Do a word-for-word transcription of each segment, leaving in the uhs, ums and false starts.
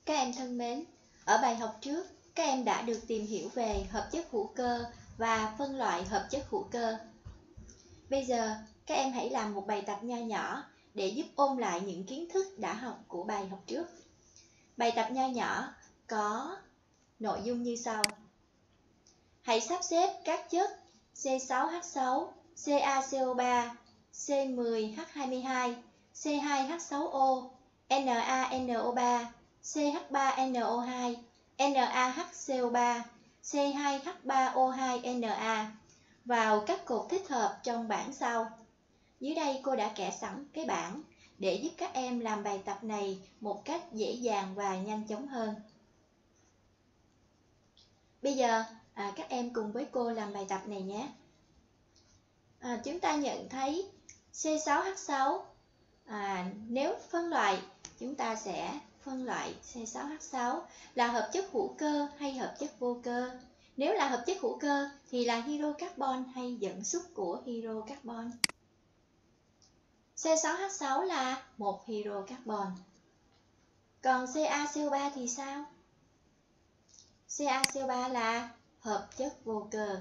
Các em thân mến, ở bài học trước, các em đã được tìm hiểu về hợp chất hữu cơ và phân loại hợp chất hữu cơ. Bây giờ, các em hãy làm một bài tập nho nhỏ để giúp ôn lại những kiến thức đã học của bài học trước. Bài tập nho nhỏ có nội dung như sau. Hãy sắp xếp các chất C sáu H sáu, CaCO3, C mười H hai mươi hai, C hai H sáu O, NaNO3, C H ba N O hai, NaHCO ba, C hai H ba O hai Na vào các cột thích hợp trong bảng sau. Dưới đây cô đã kẻ sẵn cái bảng để giúp các em làm bài tập này một cách dễ dàng và nhanh chóng hơn. Bây giờ à, các em cùng với cô làm bài tập này nhé. À, chúng ta nhận thấy C sáu H sáu, à, nếu phân loại chúng ta sẽ phân loại C sáu H sáu là hợp chất hữu cơ hay hợp chất vô cơ. Nếu là hợp chất hữu cơ thì là hydrocarbon hay dẫn xuất của hydrocarbon. C sáu H sáu là một hydrocarbon. Còn CaCO ba thì sao? CaCO ba là hợp chất vô cơ.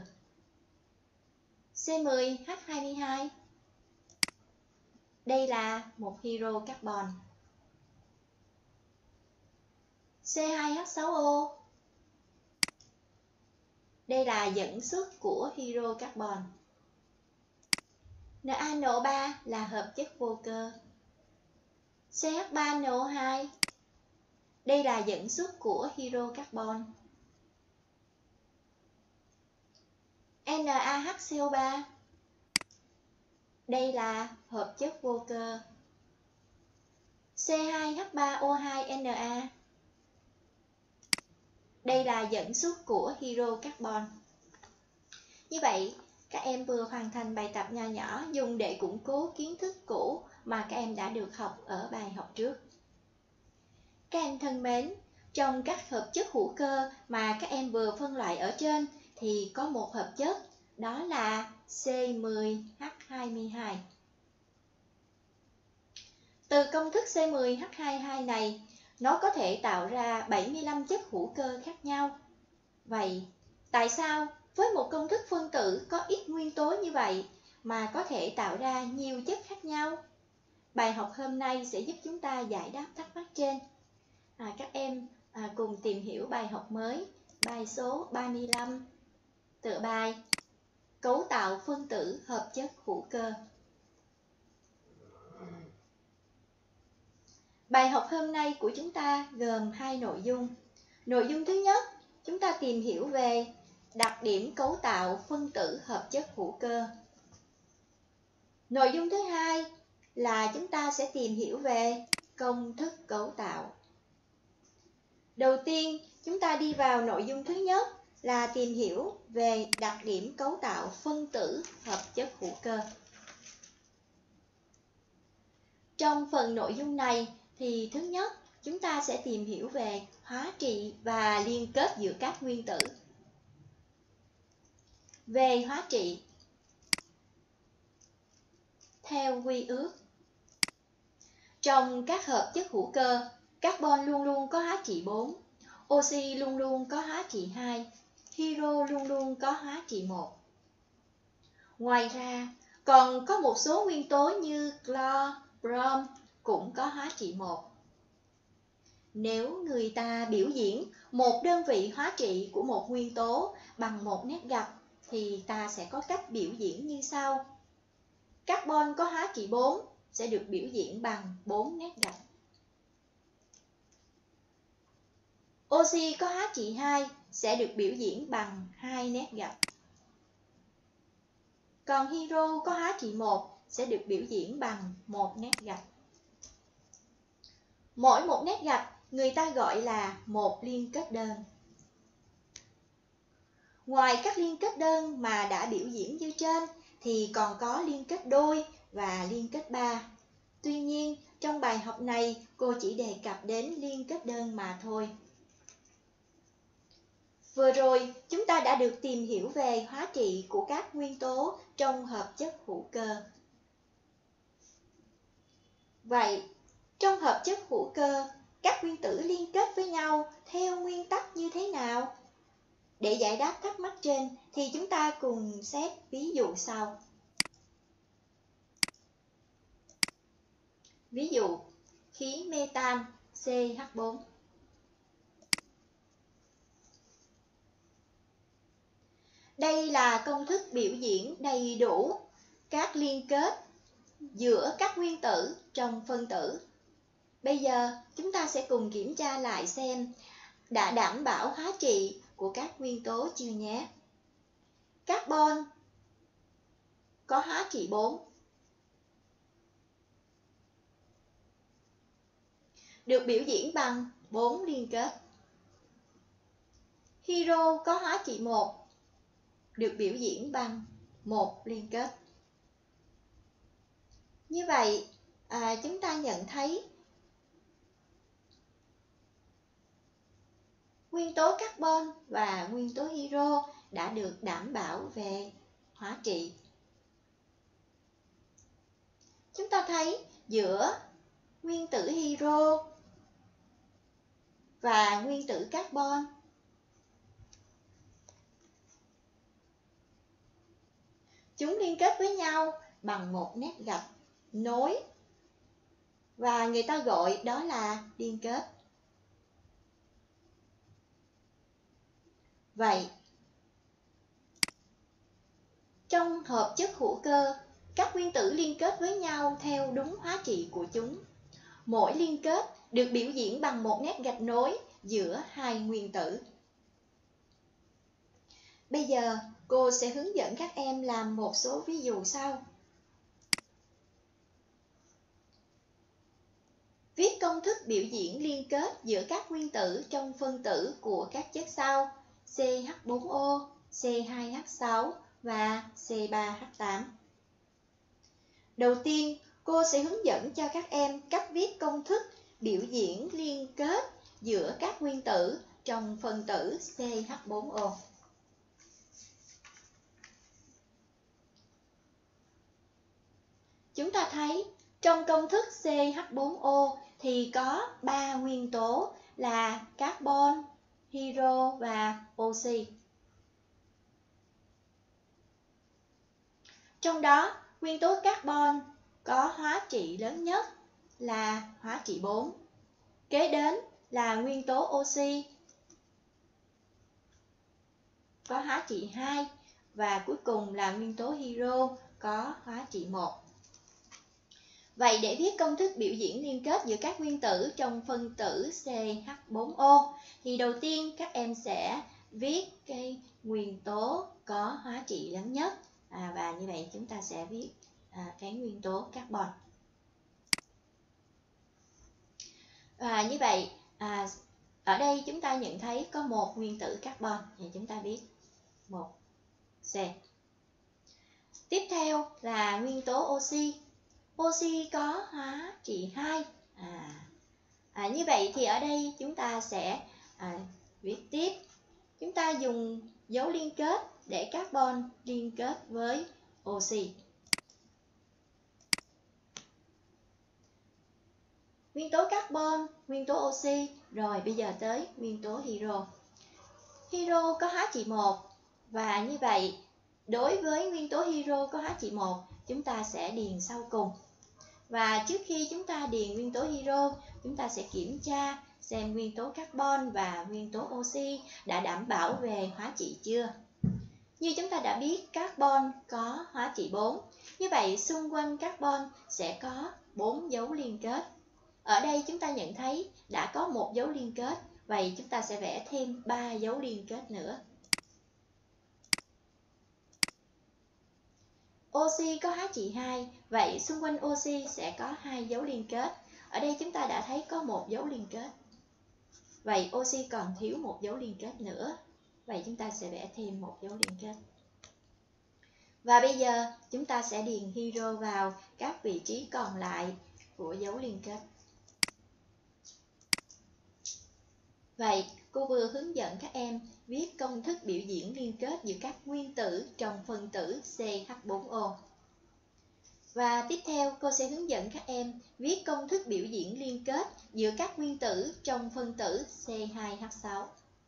C mười H hai mươi hai, đây là một hydrocarbon. C hai H sáu O, đây là dẫn xuất của hydrocarbon. NaNO ba là hợp chất vô cơ. C H ba N O hai, đây là dẫn xuất của hydrocarbon. NaHCO ba, đây là hợp chất vô cơ. C hai H ba O hai Na, đây là dẫn xuất của hydrocarbon. Như vậy, các em vừa hoàn thành bài tập nho nhỏ dùng để củng cố kiến thức cũ mà các em đã được học ở bài học trước. Các em thân mến, trong các hợp chất hữu cơ mà các em vừa phân loại ở trên thì có một hợp chất, đó là C mười H hai mươi hai. Từ công thức C mười H hai mươi hai này, nó có thể tạo ra bảy mươi lăm chất hữu cơ khác nhau. Vậy, tại sao với một công thức phân tử có ít nguyên tố như vậy mà có thể tạo ra nhiều chất khác nhau? Bài học hôm nay sẽ giúp chúng ta giải đáp thắc mắc trên. À, các em à, cùng tìm hiểu bài học mới, bài số ba mươi lăm, tựa bài Cấu tạo phân tử hợp chất hữu cơ. Bài học hôm nay của chúng ta gồm hai nội dung. Nội dung thứ nhất, chúng ta tìm hiểu về đặc điểm cấu tạo phân tử hợp chất hữu cơ. Nội dung thứ hai là chúng ta sẽ tìm hiểu về công thức cấu tạo. Đầu tiên, chúng ta đi vào nội dung thứ nhất là tìm hiểu về đặc điểm cấu tạo phân tử hợp chất hữu cơ. Trong phần nội dung này thì thứ nhất, chúng ta sẽ tìm hiểu về hóa trị và liên kết giữa các nguyên tử. Về hóa trị, theo quy ước, trong các hợp chất hữu cơ, carbon luôn luôn có hóa trị bốn, oxy luôn luôn có hóa trị hai, hydro luôn luôn có hóa trị một. Ngoài ra, còn có một số nguyên tố như clo, brom cũng có hóa trị một. Nếu người ta biểu diễn một đơn vị hóa trị của một nguyên tố bằng một nét gạch thì ta sẽ có cách biểu diễn như sau. Carbon có hóa trị bốn sẽ được biểu diễn bằng bốn nét gạch. Oxy có hóa trị hai sẽ được biểu diễn bằng hai nét gạch. Còn hydro có hóa trị một sẽ được biểu diễn bằng một nét gạch. Mỗi một nét gạch người ta gọi là một liên kết đơn. Ngoài các liên kết đơn mà đã biểu diễn như trên thì còn có liên kết đôi và liên kết ba. Tuy nhiên, trong bài học này cô chỉ đề cập đến liên kết đơn mà thôi. Vừa rồi, chúng ta đã được tìm hiểu về hóa trị của các nguyên tố trong hợp chất hữu cơ. Vậy, trong hợp chất hữu cơ, các nguyên tử liên kết với nhau theo nguyên tắc như thế nào? Để giải đáp thắc mắc trên thì chúng ta cùng xét ví dụ sau. Ví dụ, khí metan C H bốn. Đây là công thức biểu diễn đầy đủ các liên kết giữa các nguyên tử trong phân tử. Bây giờ chúng ta sẽ cùng kiểm tra lại xem đã đảm bảo hóa trị của các nguyên tố chưa nhé. Carbon có hóa trị bốn, được biểu diễn bằng bốn liên kết. Hydro có hóa trị một, được biểu diễn bằng một liên kết. Như vậy, à, chúng ta nhận thấy nguyên tố carbon và nguyên tố hydro đã được đảm bảo về hóa trị. Chúng ta thấy giữa nguyên tử hydro và nguyên tử carbon chúng liên kết với nhau bằng một nét gạch nối và người ta gọi đó là liên kết. Vậy, trong hợp chất hữu cơ, các nguyên tử liên kết với nhau theo đúng hóa trị của chúng. Mỗi liên kết được biểu diễn bằng một nét gạch nối giữa hai nguyên tử. Bây giờ, cô sẽ hướng dẫn các em làm một số ví dụ sau. Viết công thức biểu diễn liên kết giữa các nguyên tử trong phân tử của các chất sau C H bốn O, C hai H sáu và C ba H tám. Đầu tiên, cô sẽ hướng dẫn cho các em cách viết công thức biểu diễn liên kết giữa các nguyên tử trong phân tử C H bốn O. Chúng ta thấy trong công thức C H bốn O thì có ba nguyên tố là carbon, hydro và oxy. Trong đó, nguyên tố carbon có hóa trị lớn nhất là hóa trị bốn. Kế đến là nguyên tố oxy có hóa trị hai và cuối cùng là nguyên tố hydro có hóa trị một. Vậy để viết công thức biểu diễn liên kết giữa các nguyên tử trong phân tử C H bốn O thì đầu tiên các em sẽ viết cái nguyên tố có hóa trị lớn nhất. À, và như vậy chúng ta sẽ viết à, cái nguyên tố carbon. Và như vậy à, ở đây chúng ta nhận thấy có một nguyên tử carbon thì chúng ta viết một C. Tiếp theo là nguyên tố oxy. Oxy có hóa trị hai. À, à, như vậy thì ở đây chúng ta sẽ à, viết tiếp. Chúng ta dùng dấu liên kết để carbon liên kết với oxy. Nguyên tố carbon, nguyên tố oxy, rồi bây giờ tới nguyên tố hydro. Hydro có hóa trị một và như vậy đối với nguyên tố hydro có hóa trị một chúng ta sẽ điền sau cùng. Và trước khi chúng ta điền nguyên tố hydro, chúng ta sẽ kiểm tra xem nguyên tố carbon và nguyên tố oxy đã đảm bảo về hóa trị chưa. Như chúng ta đã biết, carbon có hóa trị bốn. Như vậy xung quanh carbon sẽ có bốn dấu liên kết. Ở đây chúng ta nhận thấy đã có một dấu liên kết, vậy chúng ta sẽ vẽ thêm ba dấu liên kết nữa. Oxy có hóa trị hai, vậy xung quanh oxy sẽ có hai dấu liên kết. Ở đây chúng ta đã thấy có một dấu liên kết. Vậy oxy còn thiếu một dấu liên kết nữa. Vậy chúng ta sẽ vẽ thêm một dấu liên kết. Và bây giờ chúng ta sẽ điền hydro vào các vị trí còn lại của dấu liên kết. Vậy cô vừa hướng dẫn các em viết công thức biểu diễn liên kết giữa các nguyên tử trong phân tử C H bốn O. Và tiếp theo cô sẽ hướng dẫn các em viết công thức biểu diễn liên kết giữa các nguyên tử trong phân tử C hai H sáu.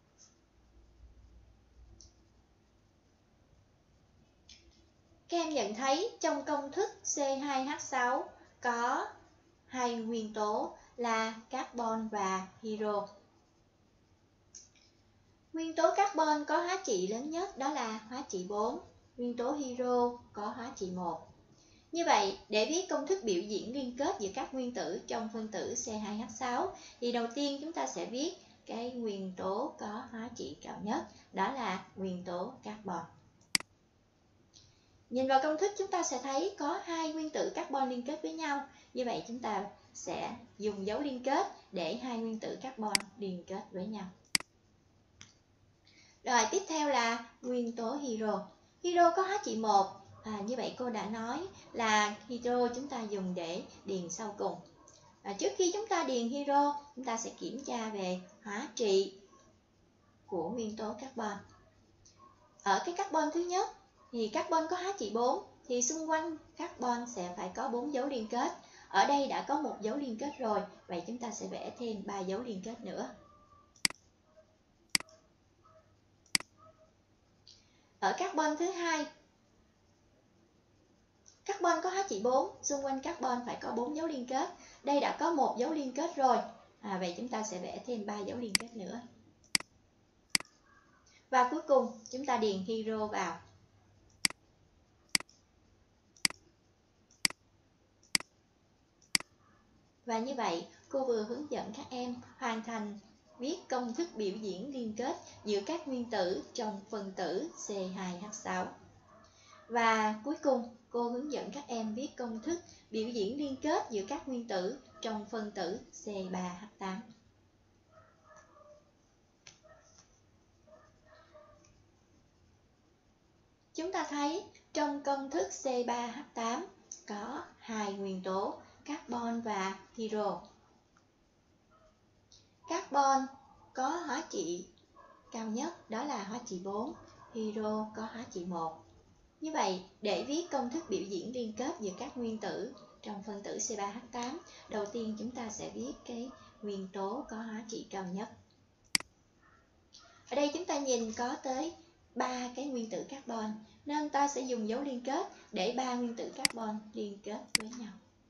Các em nhận thấy trong công thức C hai H sáu có hai nguyên tố là carbon và hydro. Nguyên tố carbon có hóa trị lớn nhất đó là hóa trị bốn, nguyên tố hydro có hóa trị một. Như vậy, để viết công thức biểu diễn liên kết giữa các nguyên tử trong phân tử C hai H sáu thì đầu tiên chúng ta sẽ viết cái nguyên tố có hóa trị cao nhất, đó là nguyên tố carbon. Nhìn vào công thức chúng ta sẽ thấy có hai nguyên tử carbon liên kết với nhau. Như vậy chúng ta sẽ dùng dấu liên kết để hai nguyên tử carbon liên kết với nhau. Rồi tiếp theo là nguyên tố hydro. Hydro có hóa trị một. À, như vậy cô đã nói là hydro chúng ta dùng để điền sau cùng. À, trước khi chúng ta điền hydro, chúng ta sẽ kiểm tra về hóa trị của nguyên tố carbon. Ở cái carbon thứ nhất thì carbon có hóa trị bốn, thì xung quanh carbon sẽ phải có bốn dấu liên kết. Ở đây đã có một dấu liên kết rồi, vậy chúng ta sẽ vẽ thêm ba dấu liên kết nữa. Ở carbon thứ hai, carbon có hóa trị bốn, xung quanh carbon phải có bốn dấu liên kết. Đây đã có một dấu liên kết rồi, à, vậy chúng ta sẽ vẽ thêm ba dấu liên kết nữa. Và cuối cùng chúng ta điền hydro vào. Và như vậy cô vừa hướng dẫn các em hoàn thành viết công thức biểu diễn liên kết giữa các nguyên tử trong phân tử C hai H sáu. Và cuối cùng cô hướng dẫn các em viết công thức biểu diễn liên kết giữa các nguyên tử trong phân tử C ba H tám. Chúng ta thấy trong công thức C ba H tám có hai nguyên tố carbon và hydro. Carbon có hóa trị cao nhất, đó là hóa trị bốn, hydro có hóa trị một. Như vậy, để viết công thức biểu diễn liên kết giữa các nguyên tử trong phân tử C ba H tám, đầu tiên chúng ta sẽ viết cái nguyên tố có hóa trị cao nhất. Ở đây chúng ta nhìn có tới ba cái nguyên tử carbon, nên ta sẽ dùng dấu liên kết để ba nguyên tử carbon liên kết với nhau.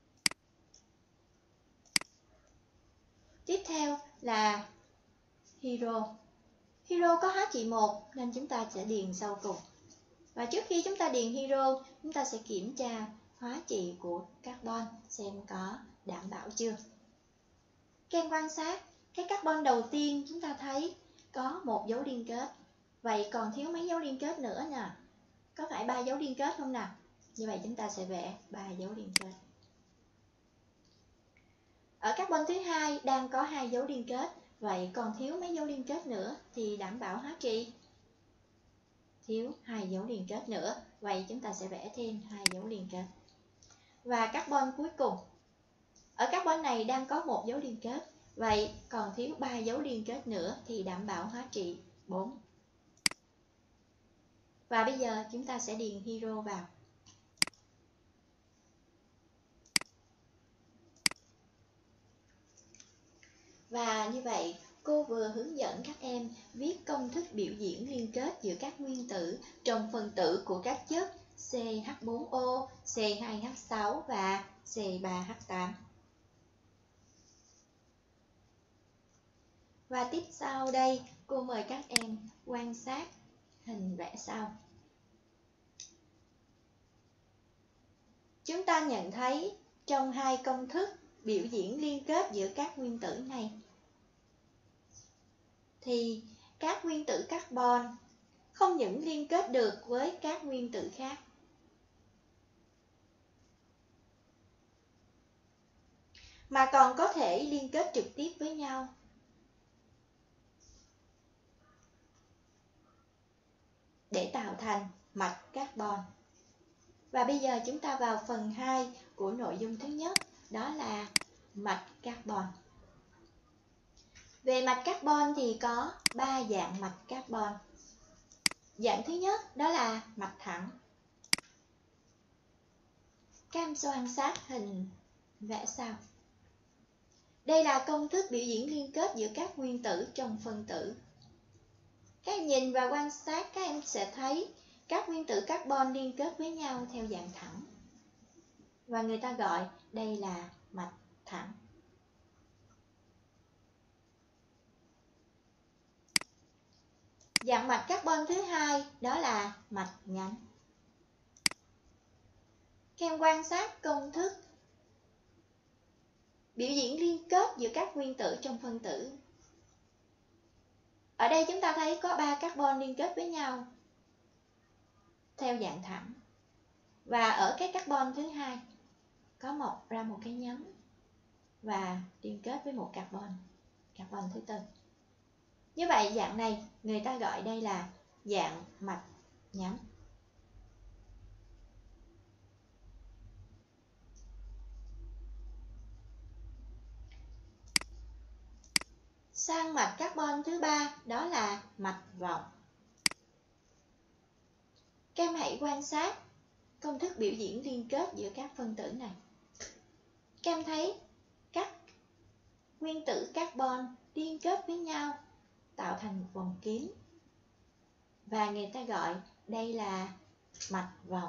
Tiếp theo là hydro. Hydro có hóa trị một nên chúng ta sẽ điền sau cùng. Và trước khi chúng ta điền hydro, chúng ta sẽ kiểm tra hóa trị của carbon xem có đảm bảo chưa. Các em quan sát, cái carbon đầu tiên chúng ta thấy có một dấu liên kết. Vậy còn thiếu mấy dấu liên kết nữa nè? Có phải ba dấu liên kết không nào? Như vậy chúng ta sẽ vẽ ba dấu liên kết. Ở carbon thứ hai đang có hai dấu liên kết. Vậy còn thiếu mấy dấu liên kết nữa thì đảm bảo hóa trị? Thiếu hai dấu liên kết nữa. Vậy chúng ta sẽ vẽ thêm hai dấu liên kết. Và carbon cuối cùng. Ở carbon này đang có một dấu liên kết. Vậy còn thiếu ba dấu liên kết nữa thì đảm bảo hóa trị bốn. Và bây giờ chúng ta sẽ điền hydro vào. Và như vậy, cô vừa hướng dẫn các em viết công thức biểu diễn liên kết giữa các nguyên tử trong phân tử của các chất C H bốn O, C hai H sáu và C ba H tám. Và tiếp sau đây, cô mời các em quan sát hình vẽ sau. Chúng ta nhận thấy trong hai công thức biểu diễn liên kết giữa các nguyên tử này, thì các nguyên tử carbon không những liên kết được với các nguyên tử khác, mà còn có thể liên kết trực tiếp với nhau. Để tạo thành mạch carbon. Và bây giờ chúng ta vào phần hai của nội dung thứ nhất, đó là mạch carbon. Về mạch carbon thì có ba dạng mạch carbon. Dạng thứ nhất đó là mạch thẳng. Các em quan sát hình vẽ sau. Đây là công thức biểu diễn liên kết giữa các nguyên tử trong phân tử. Các em nhìn và quan sát, các em sẽ thấy các nguyên tử carbon liên kết với nhau theo dạng thẳng. Và người ta gọi đây là mạch thẳng. Dạng mạch carbon thứ hai đó là mạch nhánh. Các em quan sát công thức biểu diễn liên kết giữa các nguyên tử trong phân tử. Ở đây chúng ta thấy có ba carbon liên kết với nhau theo dạng thẳng. Và ở cái carbon thứ hai có mọc ra một cái nhánh và liên kết với một carbon, carbon thứ tư. Như vậy dạng này người ta gọi đây là dạng mạch nhánh. Sang mạch carbon thứ ba đó là mạch vòng. Các em hãy quan sát công thức biểu diễn liên kết giữa các phân tử này. Các em thấy các nguyên tử carbon liên kết với nhau tạo thành một vòng kín. Và người ta gọi đây là mạch vòng.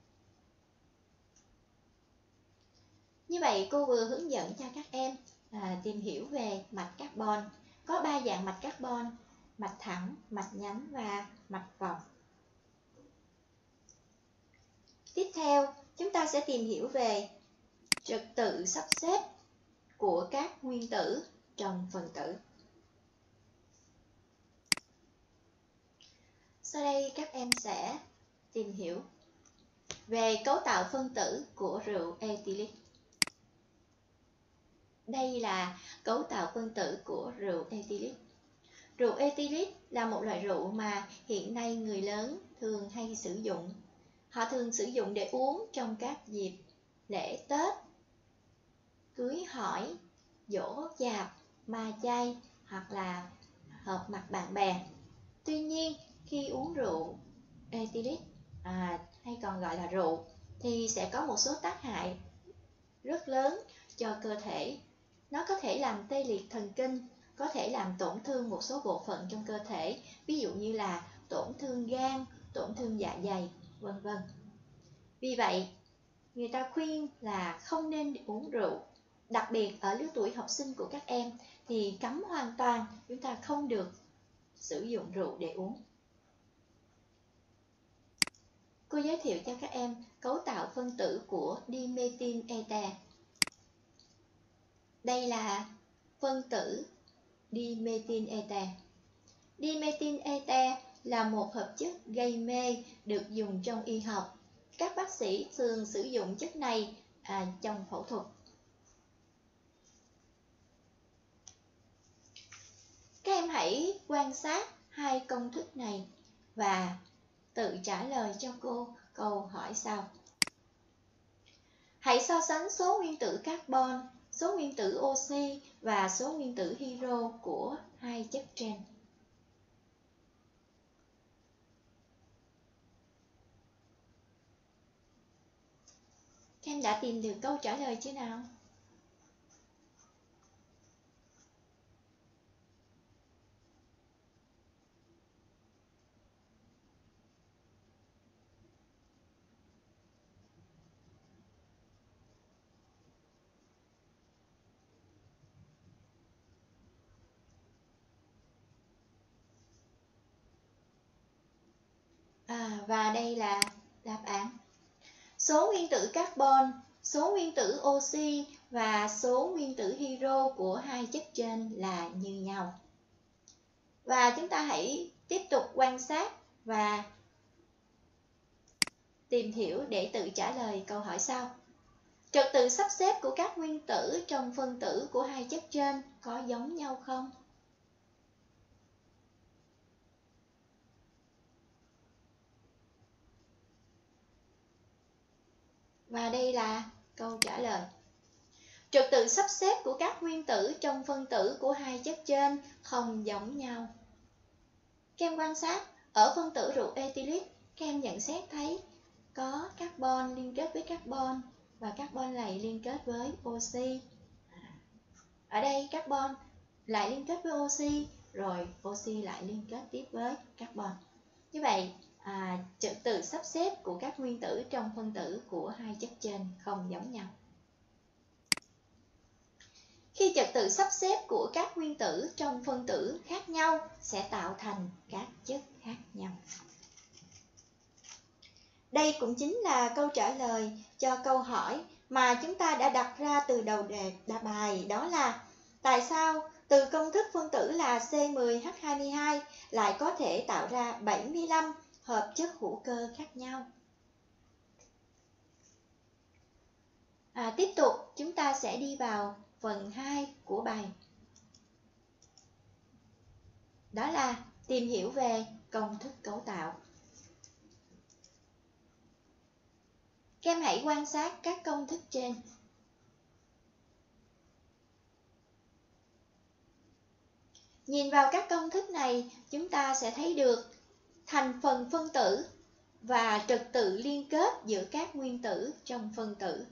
Như vậy cô vừa hướng dẫn cho các em à, tìm hiểu về mạch carbon. Có ba dạng mạch carbon: mạch thẳng, mạch nhánh và mạch vòng. Tiếp theo, chúng ta sẽ tìm hiểu về trật tự sắp xếp của các nguyên tử trong phân tử. Sau đây các em sẽ tìm hiểu về cấu tạo phân tử của rượu ethylic. Đây là cấu tạo phân tử của rượu ethylic. Rượu ethylic là một loại rượu mà hiện nay người lớn thường hay sử dụng. Họ thường sử dụng để uống trong các dịp lễ Tết, cưới hỏi, giỗ chạp, ma chay hoặc là họp mặt bạn bè. Tuy nhiên, khi uống rượu ethylic à, hay còn gọi là rượu thì sẽ có một số tác hại rất lớn cho cơ thể. Nó có thể làm tê liệt thần kinh, có thể làm tổn thương một số bộ phận trong cơ thể, ví dụ như là tổn thương gan, tổn thương dạ dày, vân vân. Vì vậy, người ta khuyên là không nên uống rượu. Đặc biệt ở lứa tuổi học sinh của các em thì cấm hoàn toàn, chúng ta không được sử dụng rượu để uống. Cô giới thiệu cho các em cấu tạo phân tử của dimethyl ether. Đây là phân tử dimethyl ether. Dimethyl ether là một hợp chất gây mê được dùng trong y học. Các bác sĩ thường sử dụng chất này à, trong phẫu thuật. Các em hãy quan sát hai công thức này và tự trả lời cho cô câu hỏi sau. Hãy so sánh số nguyên tử carbon, số nguyên tử oxy và số nguyên tử hydro của hai chất trên. Các em đã tìm được câu trả lời chưa nào? À, và đây là đáp án. Số nguyên tử carbon, số nguyên tử oxy và số nguyên tử hydro của hai chất trên là như nhau. Và chúng ta hãy tiếp tục quan sát và tìm hiểu để tự trả lời câu hỏi sau. Trật tự sắp xếp của các nguyên tử trong phân tử của hai chất trên có giống nhau không? Và đây là câu trả lời. Trật tự sắp xếp của các nguyên tử trong phân tử của hai chất trên không giống nhau. Các em quan sát, ở phân tử rượu ethylic, các em nhận xét thấy có carbon liên kết với carbon và carbon lại liên kết với oxy. Ở đây carbon lại liên kết với oxy, rồi oxy lại liên kết tiếp với carbon. Như vậy, à, trật tự sắp xếp của các nguyên tử trong phân tử của hai chất trên không giống nhau. Khi trật tự sắp xếp của các nguyên tử trong phân tử khác nhau sẽ tạo thành các chất khác nhau. Đây cũng chính là câu trả lời cho câu hỏi mà chúng ta đã đặt ra từ đầu đề bài, đó là tại sao từ công thức phân tử là C mười H hai mươi hai lại có thể tạo ra bảy mươi lăm hợp chất hữu cơ khác nhau. À, tiếp tục chúng ta sẽ đi vào phần hai của bài. Đó là tìm hiểu về công thức cấu tạo. Các em hãy quan sát các công thức trên. Nhìn vào các công thức này, chúng ta sẽ thấy được thành phần phân tử và trật tự liên kết giữa các nguyên tử trong phân tử.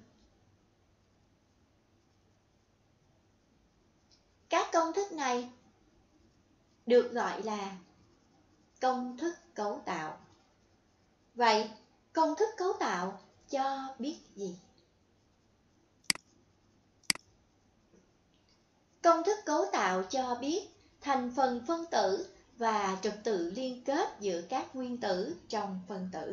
Các công thức này được gọi là công thức cấu tạo. Vậy, công thức cấu tạo cho biết gì? Công thức cấu tạo cho biết thành phần phân tử và trật tự liên kết giữa các nguyên tử trong phân tử.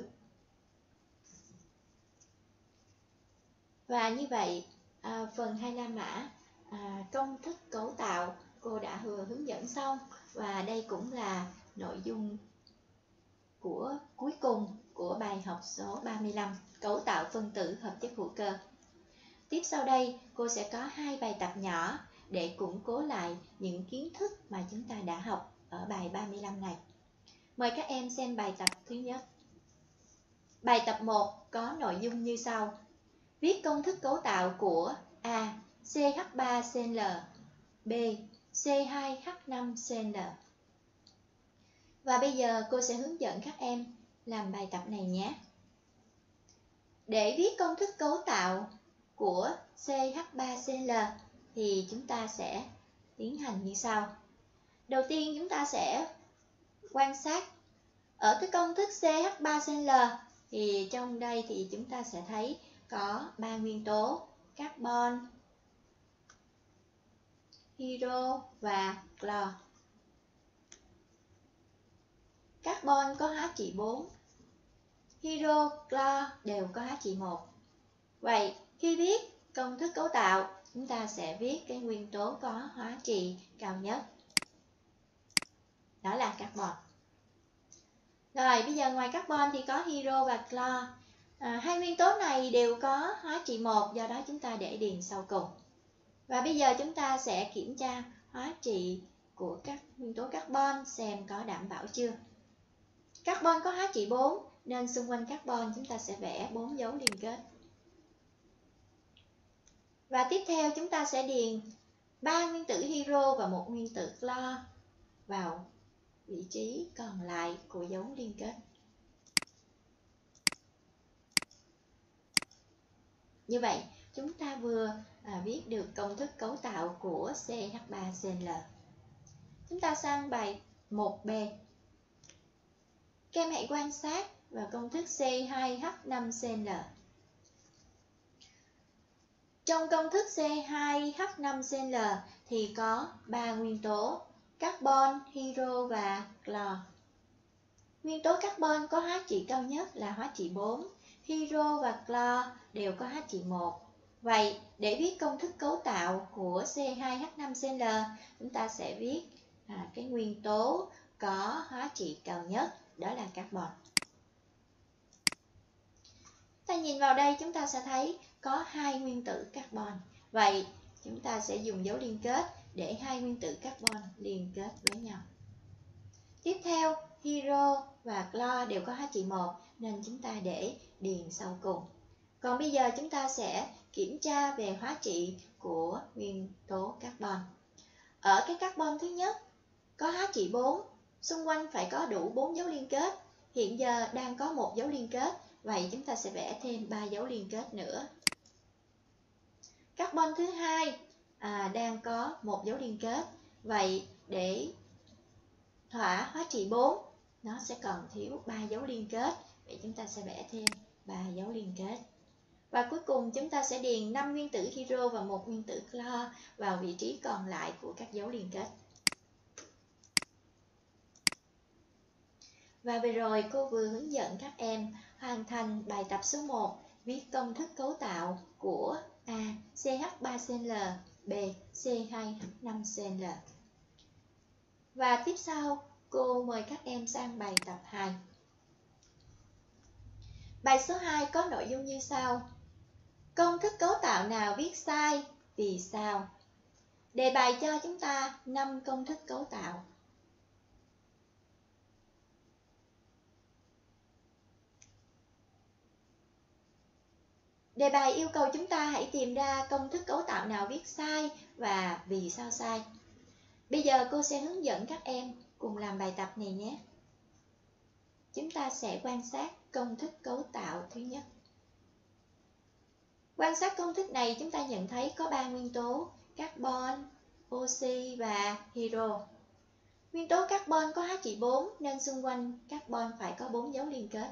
Và như vậy, à, phần hai la mã à, công thức cấu tạo cô đã vừa hướng dẫn xong, và đây cũng là nội dung của cuối cùng của bài học số ba mươi lăm, cấu tạo phân tử hợp chất hữu cơ. Tiếp sau đây, cô sẽ có hai bài tập nhỏ để củng cố lại những kiến thức mà chúng ta đã học ở bài ba mươi lăm này. Mời các em xem bài tập thứ nhất. Bài tập một có nội dung như sau. Viết công thức cấu tạo của A. C H ba C L, B. C hai H năm C L. Và bây giờ cô sẽ hướng dẫn các em làm bài tập này nhé. Để viết công thức cấu tạo của C H ba C L thì chúng ta sẽ tiến hành như sau. Đầu tiên chúng ta sẽ quan sát ở cái công thức C H ba C L thì trong đây thì chúng ta sẽ thấy có ba nguyên tố carbon, hydro và clo. Carbon có H trị bốn, hydro, clo đều có H trị một. Vậy khi viết công thức cấu tạo, chúng ta sẽ viết cái nguyên tố có hóa trị cao nhất, đó là carbon. Rồi bây giờ ngoài carbon thì có hydro và clo. À, hai nguyên tố này đều có hóa trị một, do đó chúng ta để điền sau cùng. Và bây giờ chúng ta sẽ kiểm tra hóa trị của các nguyên tố carbon xem có đảm bảo chưa. Carbon có hóa trị bốn nên xung quanh carbon chúng ta sẽ vẽ bốn dấu liên kết. Và tiếp theo chúng ta sẽ điền ba nguyên tử hydro và một nguyên tử clo vào vị trí còn lại của dấu liên kết. Như vậy, chúng ta vừa à, viết được công thức cấu tạo của C H ba C L. Chúng ta sang bài một B. Các em hãy quan sát vào công thức C hai H năm C L. Trong công thức C hai H năm C L thì có ba nguyên tố carbon, hydro và clo. Nguyên tố carbon có hóa trị cao nhất là hóa trị bốn, hydro và clo đều có H trị một. Vậy, để viết công thức cấu tạo của C hai H năm C L, chúng ta sẽ viết à, cái nguyên tố có hóa trị cao nhất, đó là carbon. Ta nhìn vào đây chúng ta sẽ thấy có hai nguyên tử carbon. Vậy, chúng ta sẽ dùng dấu liên kết để hai nguyên tử carbon liên kết với nhau. Tiếp theo, hydro và clo đều có H trị một nên chúng ta để điền sau cùng. Còn bây giờ chúng ta sẽ kiểm tra về hóa trị của nguyên tố carbon. Ở cái carbon thứ nhất có H trị bốn, xung quanh phải có đủ bốn dấu liên kết. Hiện giờ đang có một dấu liên kết, vậy chúng ta sẽ vẽ thêm ba dấu liên kết nữa. Carbon thứ hai à, đang có một dấu liên kết. Vậy để thỏa hóa trị bốn, nó sẽ còn thiếu ba dấu liên kết. Vậy chúng ta sẽ vẽ thêm ba dấu liên kết. Và cuối cùng chúng ta sẽ điền năm nguyên tử hydro và một nguyên tử clo vào vị trí còn lại của các dấu liên kết. Và vừa rồi cô vừa hướng dẫn các em hoàn thành bài tập số một, viết công thức cấu tạo của A. xê hát ba xê en lờ, B. xê hai hát năm xê en lờ. Và tiếp sau, cô mời các em sang bài tập hai. Bài số hai có nội dung như sau. Công thức cấu tạo nào viết sai, vì sao? Đề bài cho chúng ta năm công thức cấu tạo. Đề bài yêu cầu chúng ta hãy tìm ra công thức cấu tạo nào viết sai và vì sao sai. Bây giờ cô sẽ hướng dẫn các em cùng làm bài tập này nhé. Chúng ta sẽ quan sát công thức cấu tạo thứ nhất. Quan sát công thức này chúng ta nhận thấy có ba nguyên tố carbon, oxy và hydro. Nguyên tố carbon có H trị bốn nên xung quanh carbon phải có bốn dấu liên kết.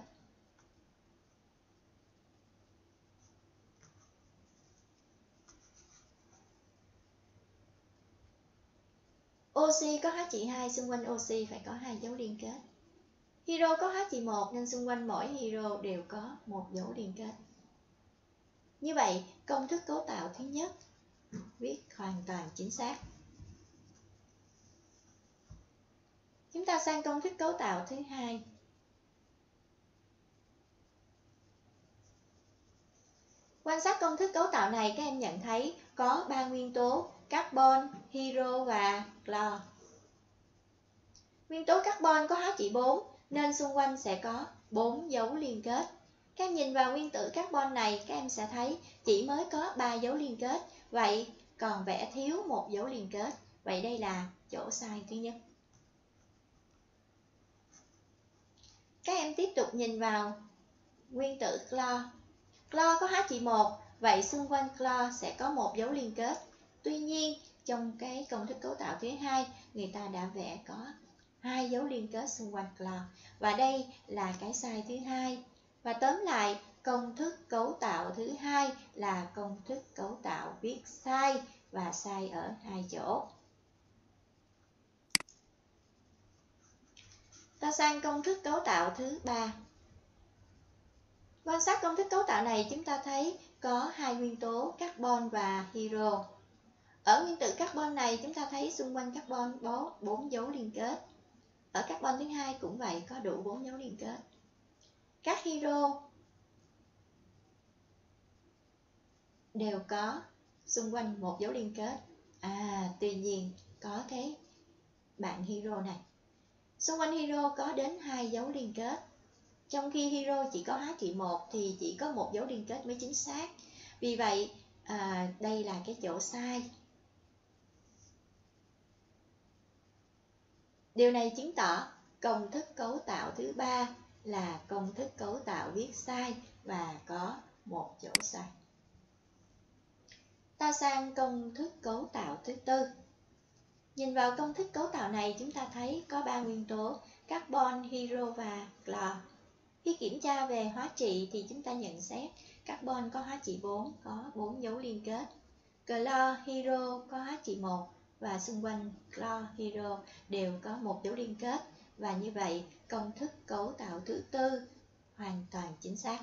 Oxy có H trị hai, xung quanh oxy phải có hai dấu liên kết. Hydro có H trị một nên xung quanh mỗi hydro đều có một dấu liên kết. Như vậy, công thức cấu tạo thứ nhất viết hoàn toàn chính xác. Chúng ta sang công thức cấu tạo thứ hai. Quan sát công thức cấu tạo này, các em nhận thấy có ba nguyên tố carbon, hydro và clo. Nguyên tố carbon có H trị bốn nên xung quanh sẽ có bốn dấu liên kết. Các em nhìn vào nguyên tử carbon này, các em sẽ thấy chỉ mới có ba dấu liên kết, vậy còn vẽ thiếu một dấu liên kết. Vậy đây là chỗ sai thứ nhất. Các em tiếp tục nhìn vào nguyên tử clo. Clo có H trị một, vậy xung quanh clo sẽ có một dấu liên kết. Tuy nhiên, trong cái công thức cấu tạo thứ hai, người ta đã vẽ có hai dấu liên kết xung quanh clo. Và đây là cái sai thứ hai. Và tóm lại, công thức cấu tạo thứ hai là công thức cấu tạo viết sai và sai ở hai chỗ. Ta sang công thức cấu tạo thứ ba. Quan sát công thức cấu tạo này, chúng ta thấy có hai nguyên tố carbon và hydro. Ở nguyên tử carbon này, chúng ta thấy xung quanh carbon có bốn dấu liên kết. Ở carbon thứ hai cũng vậy, có đủ bốn dấu liên kết. Các hydro đều có xung quanh một dấu liên kết. À, tuy nhiên có cái bạn hydro này. Xung quanh hydro có đến hai dấu liên kết. Trong khi hydro chỉ có H trị một thì chỉ có một dấu liên kết mới chính xác. Vì vậy, à, đây là cái chỗ sai. Điều này chứng tỏ công thức cấu tạo thứ ba là công thức cấu tạo viết sai và có một chỗ sai. Ta sang công thức cấu tạo thứ tư. Nhìn vào công thức cấu tạo này, chúng ta thấy có ba nguyên tố carbon, hydro và clo. Khi kiểm tra về hóa trị thì chúng ta nhận xét carbon có H trị bốn, có bốn dấu liên kết. Clo, hydro có H trị một và xung quanh clo, hydro đều có một dấu liên kết. Và như vậy, công thức cấu tạo thứ tư hoàn toàn chính xác.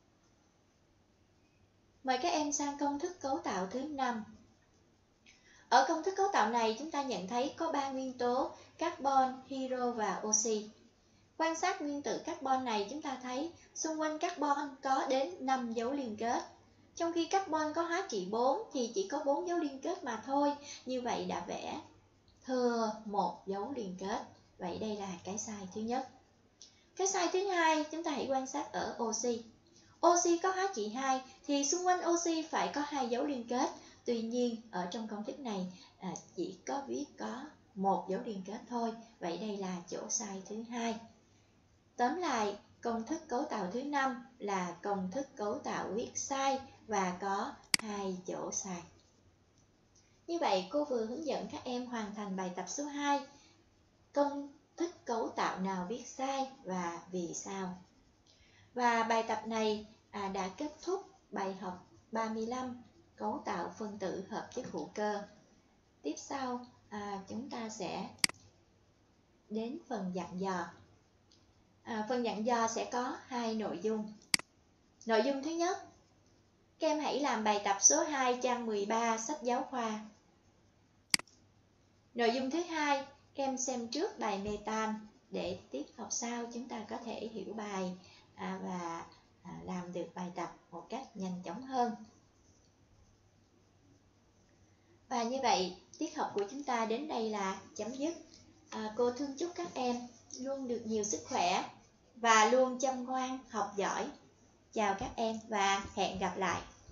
Mời các em sang công thức cấu tạo thứ năm. Ở công thức cấu tạo này, chúng ta nhận thấy có ba nguyên tố carbon, hydro và oxy. Quan sát nguyên tử carbon này, chúng ta thấy xung quanh carbon có đến năm dấu liên kết. Trong khi carbon có H trị bốn thì chỉ có bốn dấu liên kết mà thôi. Như vậy đã vẽ thừa một dấu liên kết. Vậy đây là cái sai thứ nhất. Cái sai thứ hai, chúng ta hãy quan sát ở oxy. Oxy có H trị hai thì xung quanh oxy phải có hai dấu liên kết. Tuy nhiên, ở trong công thức này à, chỉ có viết có một dấu liên kết thôi. Vậy đây là chỗ sai thứ hai. Tóm lại, công thức cấu tạo thứ năm là công thức cấu tạo viết sai và có hai chỗ sai. Như vậy cô vừa hướng dẫn các em hoàn thành bài tập số hai. Công thức cấu tạo nào viết sai và vì sao? Và bài tập này à, đã kết thúc bài học ba mươi lăm, cấu tạo phân tử hợp chất hữu cơ. Tiếp sau à, chúng ta sẽ đến phần dặn dò. À, phần dặn dò sẽ có hai nội dung. Nội dung thứ nhất, các em hãy làm bài tập số hai trang mười ba sách giáo khoa. Nội dung thứ hai, các em xem trước bài metan để tiết học sau chúng ta có thể hiểu bài à, và à, làm được bài tập một cách nhanh chóng hơn. Và như vậy, tiết học của chúng ta đến đây là chấm dứt. À, cô thương chúc các em luôn được nhiều sức khỏe và luôn chăm ngoan, học giỏi. Chào các em và hẹn gặp lại.